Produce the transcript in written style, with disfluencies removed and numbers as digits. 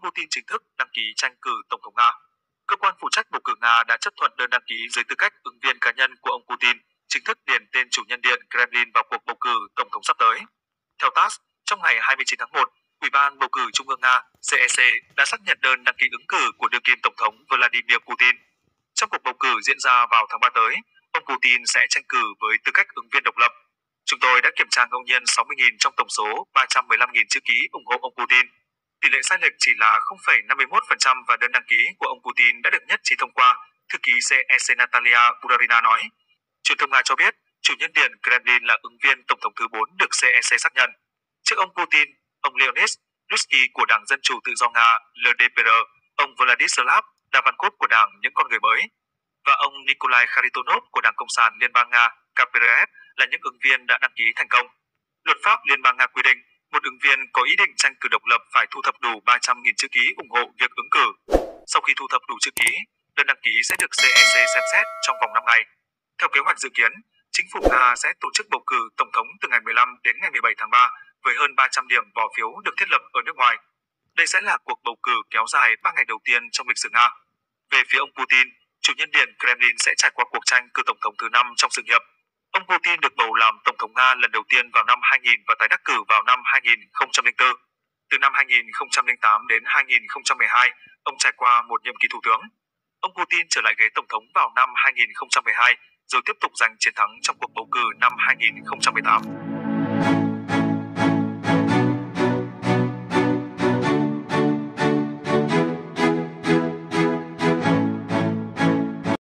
Putin chính thức đăng ký tranh cử Tổng thống Nga. Cơ quan phụ trách bầu cử Nga đã chấp thuận đơn đăng ký dưới tư cách ứng viên cá nhân của ông Putin, chính thức điền tên chủ nhân điện Kremlin vào cuộc bầu cử Tổng thống sắp tới. Theo TASS, trong ngày 29 tháng 1, Ủy ban bầu cử Trung ương Nga CEC đã xác nhận đơn đăng ký ứng cử của đương kim Tổng thống Vladimir Putin. Trong cuộc bầu cử diễn ra vào tháng 3 tới, ông Putin sẽ tranh cử với tư cách ứng viên độc lập. Chúng tôi đã kiểm tra ngẫu nhiên 60.000 trong tổng số 315.000 chữ ký ủng hộ ông Putin. Tỷ lệ sai lệch chỉ là 0,51% và đơn đăng ký của ông Putin đã được nhất trí thông qua, thư ký CEC Natalia Budarina nói. Truyền thông Nga cho biết, chủ nhân điện Kremlin là ứng viên Tổng thống thứ 4 được CEC xác nhận. Trước ông Putin, ông Leonid Slutsky của Đảng Dân Chủ Tự do Nga LDPR, ông Vladislav Davankov của Đảng Những Con Người Mới và ông Nikolai Kharitonov của Đảng Cộng sản Liên bang Nga KPRF là những ứng viên đã đăng ký thành công. Luật pháp Liên bang Nga quy định, một ứng viên có ý định tranh cử độc lập phải thu thập đủ 300.000 chữ ký ủng hộ việc ứng cử. Sau khi thu thập đủ chữ ký, đơn đăng ký sẽ được CEC xem xét trong vòng 5 ngày. Theo kế hoạch dự kiến, chính phủ Nga sẽ tổ chức bầu cử tổng thống từ ngày 15 đến ngày 17 tháng 3 với hơn 300 điểm bỏ phiếu được thiết lập ở nước ngoài. Đây sẽ là cuộc bầu cử kéo dài 3 ngày đầu tiên trong lịch sử Nga. Về phía ông Putin, chủ nhân điện Kremlin sẽ trải qua cuộc tranh cử tổng thống thứ 5 trong sự nghiệp. Ông Putin được bầu làm tổng thống Nga lần đầu tiên vào năm 2000 và tái đắc cử vào năm 2004. Từ năm 2008 đến 2012, ông trải qua một nhiệm kỳ thủ tướng. Ông Putin trở lại ghế tổng thống vào năm 2012, rồi tiếp tục giành chiến thắng trong cuộc bầu cử năm 2018.